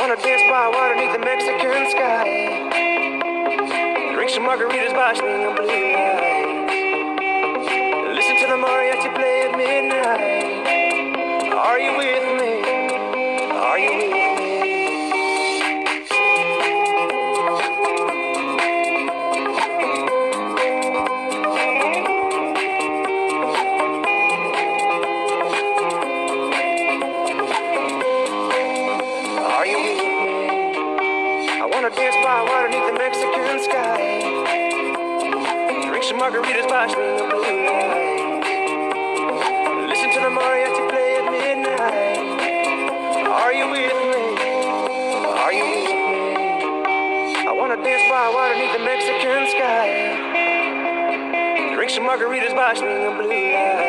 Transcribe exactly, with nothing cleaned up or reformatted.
wanna dance by water beneath the Mexican sky. Drink some margaritas by swinging blue lights. Listen to the mariachi play at midnight. Are you with me? Are you with me? Dance by water beneath the Mexican sky. Drink some margaritas by swinging blue lights. Listen to the mariachi play at midnight. Are you with me? Are you with me? I wanna dance by water beneath the Mexican sky. Drink some margaritas by swinging blue lights.